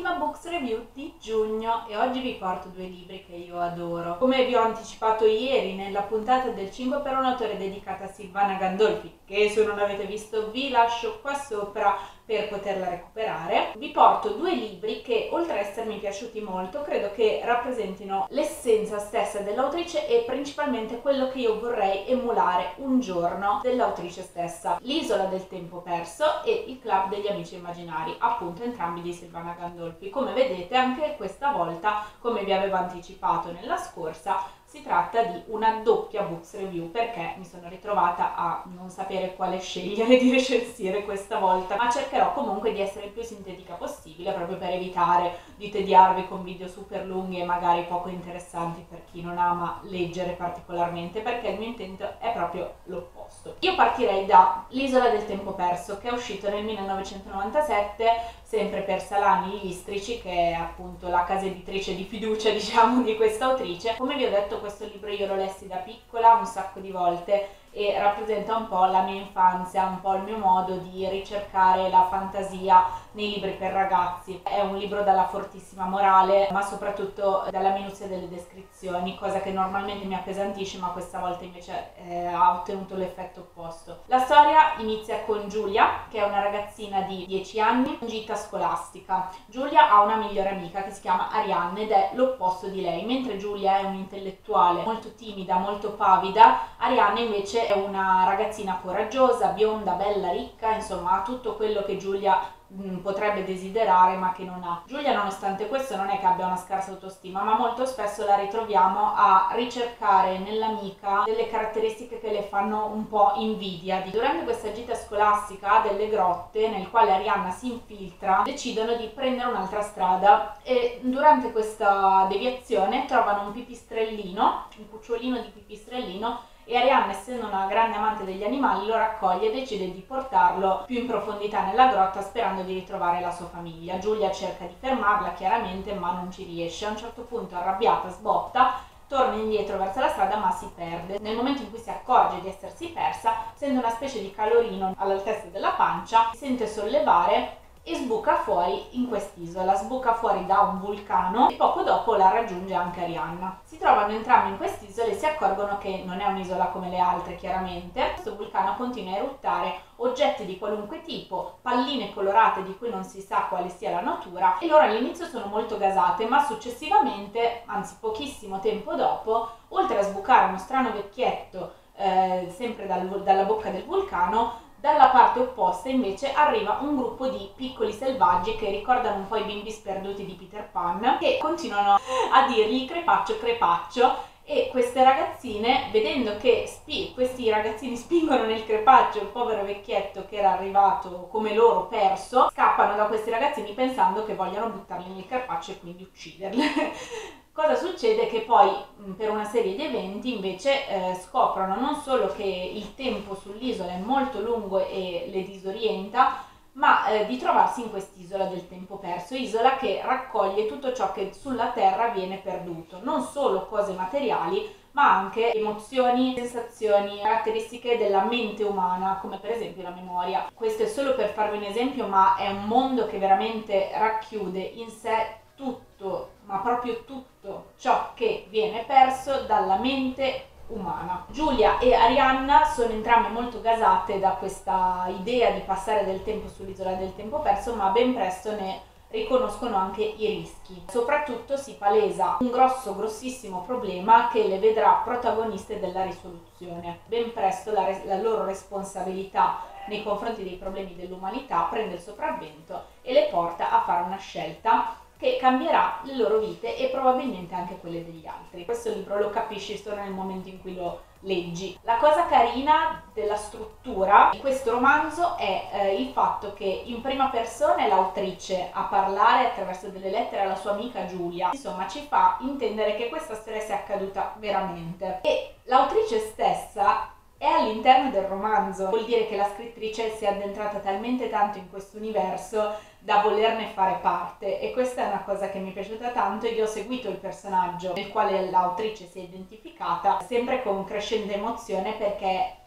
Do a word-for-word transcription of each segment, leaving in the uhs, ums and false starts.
l'ultima books review di giugno e oggi vi porto due libri che io adoro. Come vi ho anticipato ieri nella puntata del cinque per un autore dedicata a Silvana Gandolfi, che se non l'avete visto vi lascio qua sopra per poterla recuperare, vi porto due libri che, oltre ad essermi piaciuti molto, credo che rappresentino l'essenza stessa dell'autrice e principalmente quello che io vorrei emulare un giorno dell'autrice stessa: L'isola del tempo perso e Il club degli amici immaginari, appunto entrambi di Silvana Gandolfi. Come vedete, anche questa volta, come vi avevo anticipato nella scorsa, si tratta di una doppia books review, perché mi sono ritrovata a non sapere quale scegliere di recensire questa volta, ma cercherò comunque di essere il più sintetica possibile, proprio per evitare di tediarvi con video super lunghi e magari poco interessanti per chi non ama leggere particolarmente, perché il mio intento è proprio l'opposto. Io partirei da L'isola del tempo perso, che è uscito nel millenovecentonovantasette, sempre per Salani Istrici, che è appunto la casa editrice di fiducia, diciamo, di questa autrice. Come vi ho detto, questo libro io lo lessi da piccola un sacco di volte e rappresenta un po' la mia infanzia, un po' il mio modo di ricercare la fantasia nei libri per ragazzi. È un libro dalla fortissima morale, ma soprattutto dalla minuzia delle descrizioni, cosa che normalmente mi appesantisce, ma questa volta invece eh, ha ottenuto l'effetto opposto. La storia inizia con Giulia, che è una ragazzina di dieci anni, in gita scolastica. Giulia ha una migliore amica che si chiama Arianna ed è l'opposto di lei. Mentre Giulia è un'intellettuale molto timida, molto pavida, Arianna invece è una ragazzina coraggiosa, bionda, bella, ricca, insomma ha tutto quello che Giulia mh, potrebbe desiderare ma che non ha. Giulia, nonostante questo, non è che abbia una scarsa autostima, ma molto spesso la ritroviamo a ricercare nell'amica delle caratteristiche che le fanno un po' invidia. Durante questa gita scolastica, delle grotte nel quale Arianna si infiltra, decidono di prendere un'altra strada e durante questa deviazione trovano un pipistrellino, un cucciolino di pipistrellino, e Arianna, essendo una grande amante degli animali, lo raccoglie e decide di portarlo più in profondità nella grotta, sperando di ritrovare la sua famiglia. Giulia cerca di fermarla chiaramente, ma non ci riesce. A un certo punto, arrabbiata, sbotta, torna indietro verso la strada ma si perde. Nel momento in cui si accorge di essersi persa, sente una specie di calorino all'altezza della pancia, si sente sollevare e sbuca fuori in quest'isola, sbuca fuori da un vulcano e poco dopo la raggiunge anche Arianna. Si trovano entrambi in quest'isola e si accorgono che non è un'isola come le altre, chiaramente. Questo vulcano continua a eruttare oggetti di qualunque tipo, palline colorate di cui non si sa quale sia la natura, e loro all'inizio sono molto gasate, ma successivamente, anzi pochissimo tempo dopo, oltre a sbucare uno strano vecchietto eh, sempre dal, dalla bocca del vulcano, dalla parte opposta invece arriva un gruppo di piccoli selvaggi che ricordano un po' i bimbi sperduti di Peter Pan, che continuano a dirgli crepaccio crepaccio, e queste ragazzine, vedendo che spi questi ragazzini spingono nel crepaccio il povero vecchietto che era arrivato come loro perso, scappano da questi ragazzini pensando che vogliano buttarli nel crepaccio e quindi ucciderli. Cosa succede? Che poi per una serie di eventi invece eh, scoprono non solo che il tempo sull'isola è molto lungo e le disorienta, ma eh, di trovarsi in quest'isola del tempo perso, isola che raccoglie tutto ciò che sulla Terra viene perduto, non solo cose materiali, ma anche emozioni, sensazioni, caratteristiche della mente umana, come per esempio la memoria. Questo è solo per farvi un esempio, ma è un mondo che veramente racchiude in sé tutto, ma proprio tutto ciò che viene perso dalla mente umana. Giulia e Arianna sono entrambe molto gasate da questa idea di passare del tempo sull'isola del tempo perso, ma ben presto ne riconoscono anche i rischi. Soprattutto si palesa un grosso, grossissimo problema che le vedrà protagoniste della risoluzione. Ben presto la, la loro responsabilità nei confronti dei problemi dell'umanità prende il sopravvento e le porta a fare una scelta che cambierà le loro vite e probabilmente anche quelle degli altri. Questo libro lo capisci solo nel momento in cui lo leggi. La cosa carina della struttura di questo romanzo è eh, il fatto che in prima persona è l'autrice a parlare attraverso delle lettere alla sua amica Giulia. Insomma, ci fa intendere che questa storia sia accaduta veramente. E l'autrice stessa è all'interno del romanzo, vuol dire che la scrittrice si è addentrata talmente tanto in questo universo da volerne fare parte, e questa è una cosa che mi è piaciuta tanto. Io ho seguito il personaggio nel quale l'autrice si è identificata sempre con crescente emozione, perché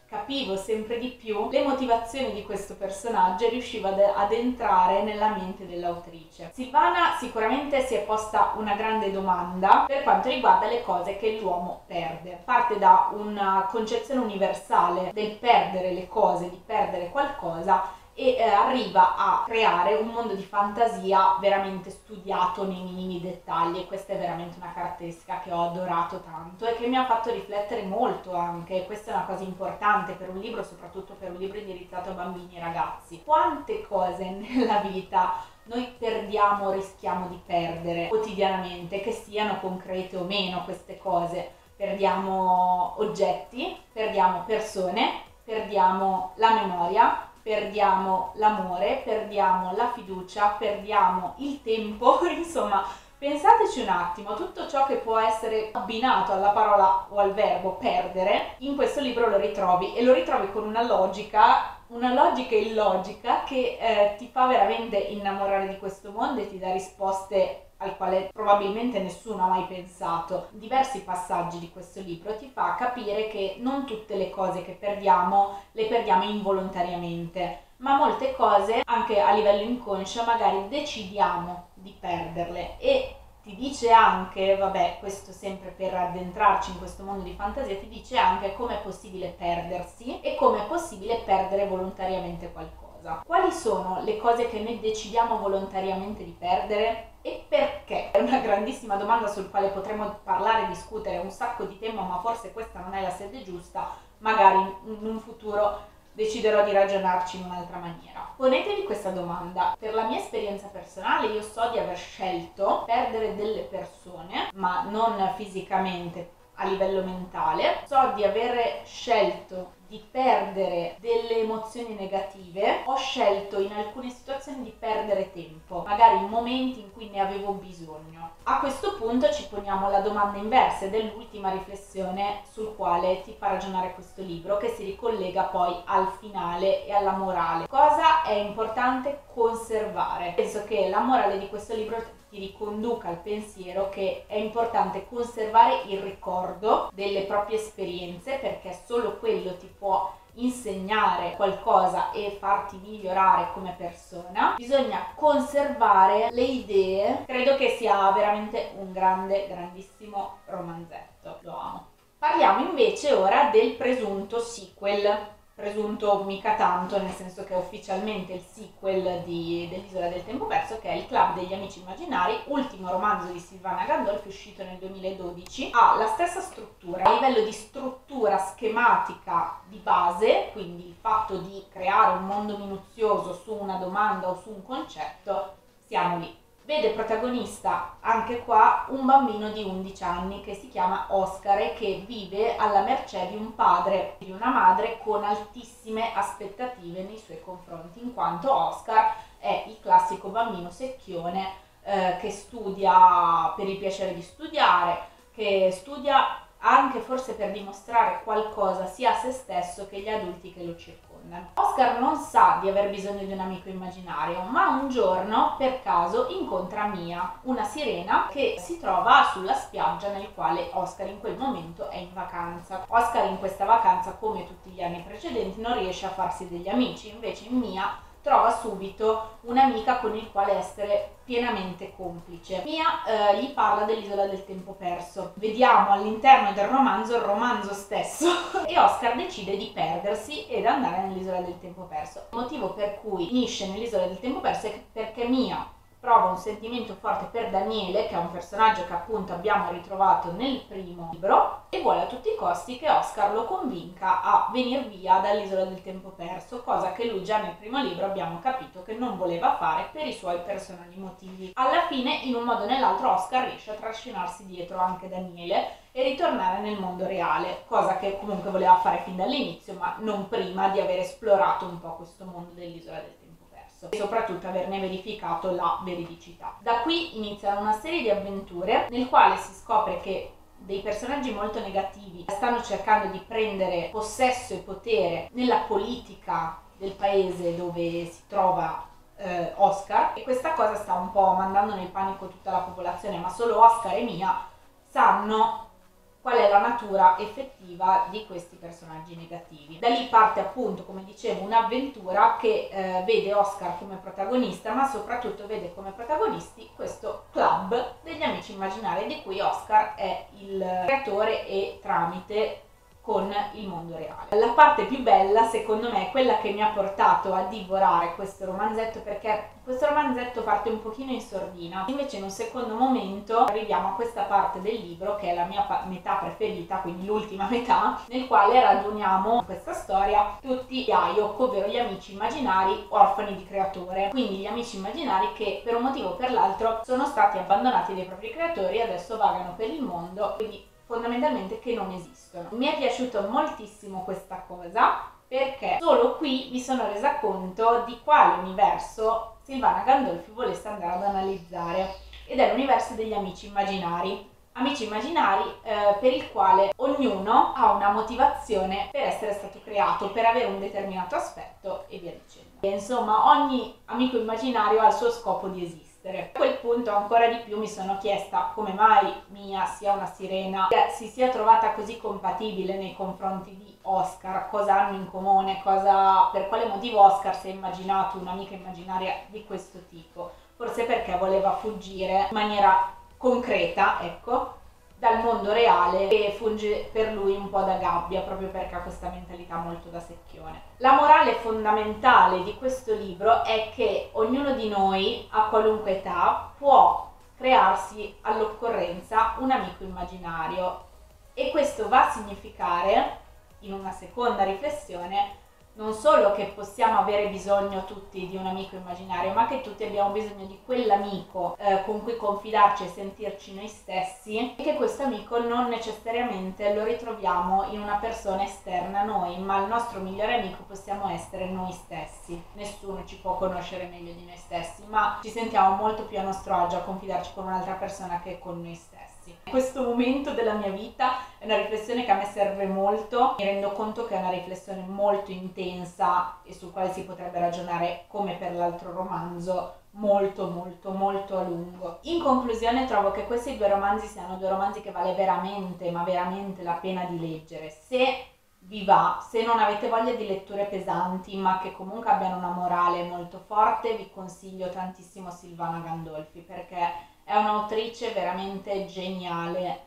capivo sempre di più le motivazioni di questo personaggio e riuscivo ad, ad entrare nella mente dell'autrice. Silvana sicuramente si è posta una grande domanda per quanto riguarda le cose che l'uomo perde. Parte da una concezione universale del perdere le cose, di perdere qualcosa, e eh, arriva a creare un mondo di fantasia veramente studiato nei minimi dettagli, e questa è veramente una caratteristica che ho adorato tanto e che mi ha fatto riflettere molto anche. Questa è una cosa importante per un libro, soprattutto per un libro indirizzato a bambini e ragazzi. Quante cose nella vita noi perdiamo, rischiamo di perdere quotidianamente, che siano concrete o meno queste cose. Perdiamo oggetti, perdiamo persone, perdiamo la memoria, perdiamo l'amore, perdiamo la fiducia, perdiamo il tempo, insomma, pensateci un attimo, tutto ciò che può essere abbinato alla parola o al verbo perdere, in questo libro lo ritrovi, e lo ritrovi con una logica, una logica illogica che eh, ti fa veramente innamorare di questo mondo e ti dà risposte al quale probabilmente nessuno ha mai pensato. Diversi passaggi di questo libro ti fa capire che non tutte le cose che perdiamo le perdiamo involontariamente, ma molte cose anche a livello inconscio magari decidiamo di perderle. E ti dice anche, vabbè, questo sempre per addentrarci in questo mondo di fantasia, ti dice anche come è possibile perdersi e come è possibile perdere volontariamente qualcosa. Quali sono le cose che noi decidiamo volontariamente di perdere e perché? È una grandissima domanda sul quale potremmo parlare e discutere un sacco di tempo, ma forse questa non è la sede giusta. Magari in un futuro deciderò di ragionarci in un'altra maniera. Ponetevi questa domanda. Per la mia esperienza personale io so di aver scelto perdere delle persone, ma non fisicamente, a livello mentale. So di aver scelto di perdere delle emozioni negative, ho scelto in alcune situazioni di perdere tempo, magari in momenti in cui ne avevo bisogno. A questo punto ci poniamo la domanda inversa ed è l'ultima riflessione sul quale ti fa ragionare questo libro, che si ricollega poi al finale e alla morale. Cosa è importante conservare? Penso che la morale di questo libro ti riconduca al pensiero che è importante conservare il ricordo delle proprie esperienze, perché solo quello ti può insegnare qualcosa e farti migliorare come persona. Bisogna conservare le idee. Credo che sia veramente un grande, grandissimo romanzetto, lo amo. Parliamo invece ora del presunto sequel. Presunto mica tanto, nel senso che è ufficialmente il sequel di, dell'Isola del Tempo Perso, che è il Club degli Amici Immaginari, ultimo romanzo di Silvana Gandolfi, uscito nel duemiladodici. Ha la stessa struttura, a livello di struttura schematica di base, quindi il fatto di creare un mondo minuzioso su una domanda o su un concetto, siamo lì. Vede protagonista anche qua un bambino di undici anni che si chiama Oscar e che vive alla mercé di un padre e di una madre con altissime aspettative nei suoi confronti, in quanto Oscar è il classico bambino secchione eh, che studia per il piacere di studiare, che studia anche forse per dimostrare qualcosa sia a se stesso che agli adulti che lo circondano. Oscar non sa di aver bisogno di un amico immaginario, ma un giorno per caso incontra Mia, una sirena che si trova sulla spiaggia nel quale Oscar in quel momento è in vacanza. Oscar in questa vacanza, come tutti gli anni precedenti, non riesce a farsi degli amici, invece Mia trova subito un'amica con il quale essere pienamente complice. Mia eh, gli parla dell'Isola del Tempo Perso. Vediamo all'interno del romanzo il romanzo stesso e Oscar decide di perdersi ed andare nell'Isola del Tempo Perso. Il motivo per cui finisce nell'Isola del Tempo Perso è perché Mia prova un sentimento forte per Daniele, che è un personaggio che appunto abbiamo ritrovato nel primo libro, e vuole a tutti i costi che Oscar lo convinca a venir via dall'Isola del Tempo Perso, cosa che lui già nel primo libro abbiamo capito che non voleva fare per i suoi personali motivi. Alla fine, in un modo o nell'altro, Oscar riesce a trascinarsi dietro anche Daniele e ritornare nel mondo reale, cosa che comunque voleva fare fin dall'inizio, ma non prima di aver esplorato un po' questo mondo dell'Isola del Tempo Perso e soprattutto averne verificato la veridicità. Da qui iniziano una serie di avventure nel quale si scopre che dei personaggi molto negativi stanno cercando di prendere possesso e potere nella politica del paese dove si trova eh, Oscar, e questa cosa sta un po' mandando nel panico tutta la popolazione, ma solo Oscar e Mia sanno qual è la natura effettiva di questi personaggi negativi. Da lì parte appunto, come dicevo, un'avventura che eh, vede Oscar come protagonista, ma soprattutto vede come protagonisti questo club degli amici immaginari di cui Oscar è il creatore e tramite con il mondo reale. La parte più bella secondo me è quella che mi ha portato a divorare questo romanzetto, perché questo romanzetto parte un pochino in sordina, invece in un secondo momento arriviamo a questa parte del libro che è la mia metà preferita, quindi l'ultima metà, nel quale raduniamo questa storia tutti gli Ayok, ovvero gli amici immaginari orfani di creatore, quindi gli amici immaginari che per un motivo o per l'altro sono stati abbandonati dai propri creatori e adesso vagano per il mondo, quindi fondamentalmente che non esistono. Mi è piaciuto moltissimo questa cosa perché solo qui mi sono resa conto di quale universo Sylvana Gandolfi volesse andare ad analizzare, ed è l'universo degli amici immaginari. Amici immaginari eh, per il quale ognuno ha una motivazione per essere stato creato, per avere un determinato aspetto e via dicendo. E insomma, ogni amico immaginario ha il suo scopo di esistere. A quel punto ancora di più mi sono chiesta come mai Mia sia una sirena, che si sia trovata così compatibile nei confronti di Oscar, cosa hanno in comune, cosa, per quale motivo Oscar si è immaginato un'amica immaginaria di questo tipo. Forse perché voleva fuggire in maniera concreta, ecco, dal mondo reale, e funge per lui un po' da gabbia, proprio perché ha questa mentalità molto da secchione. La morale fondamentale di questo libro è che ognuno di noi, a qualunque età, può crearsi all'occorrenza un amico immaginario, e questo va a significare, in una seconda riflessione, non solo che possiamo avere bisogno tutti di un amico immaginario, ma che tutti abbiamo bisogno di quell'amico eh, con cui confidarci e sentirci noi stessi, e che questo amico non necessariamente lo ritroviamo in una persona esterna a noi, ma il nostro migliore amico possiamo essere noi stessi. Nessuno ci può conoscere meglio di noi stessi, ma ci sentiamo molto più a nostro agio a confidarci con un'altra persona che con noi stessi. Questo momento della mia vita è una riflessione che a me serve molto, mi rendo conto che è una riflessione molto intensa e sul quale si potrebbe ragionare, come per l'altro romanzo, molto molto molto a lungo. In conclusione, trovo che questi due romanzi siano due romanzi che vale veramente, ma veramente la pena di leggere. Se vi va, se non avete voglia di letture pesanti ma che comunque abbiano una morale molto forte, vi consiglio tantissimo Sylvana Gandolfi, perché è un'autrice veramente geniale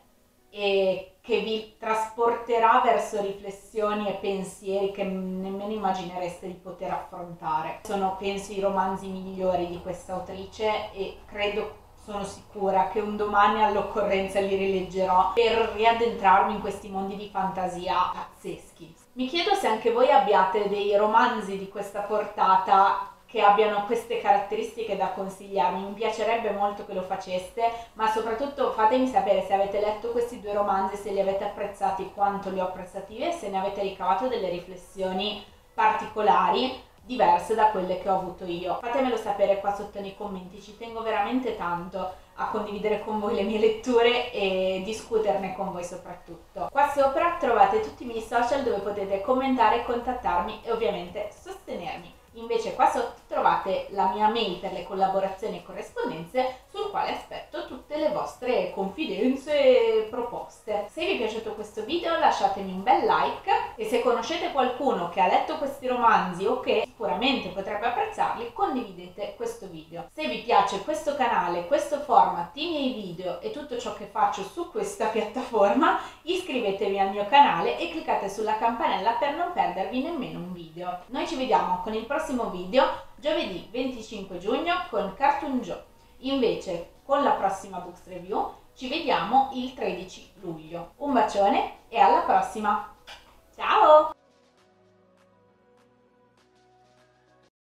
e che vi trasporterà verso riflessioni e pensieri che nemmeno immaginereste di poter affrontare. Sono, penso, i romanzi migliori di questa autrice, e credo, sono sicura che un domani all'occorrenza li rileggerò per riaddentrarmi in questi mondi di fantasia pazzeschi. Mi chiedo se anche voi abbiate dei romanzi di questa portata che abbiano queste caratteristiche da consigliarmi. Mi piacerebbe molto che lo faceste, ma soprattutto fatemi sapere se avete letto questi due romanzi, se li avete apprezzati quanto li ho apprezzati io, e se ne avete ricavato delle riflessioni particolari diverse da quelle che ho avuto io. Fatemelo sapere qua sotto nei commenti, ci tengo veramente tanto a condividere con voi le mie letture e discuterne con voi soprattutto. Qua sopra trovate tutti i miei social dove potete commentare, contattarmi e ovviamente sostenermi. Invece qua sotto trovate la mia mail per le collaborazioni e corrispondenze, sul quale aspetto tutte le vostre confidenze e proposte. Se vi è piaciuto questo video lasciatemi un bel like, e se conoscete qualcuno che ha letto questi romanzi o che sicuramente potrebbe apprezzarli, condividete questo video. Se vi piace questo canale, questo format, i miei video e tutto ciò che faccio su questa piattaforma, iscrivetevi al mio canale e cliccate sulla campanella per non perdervi nemmeno un video. Noi ci vediamo con il prossimo video giovedì venticinque giugno con Cartoon Joe. Invece con la prossima Books Review ci vediamo il tredici luglio. Un bacione e alla prossima! Ciao!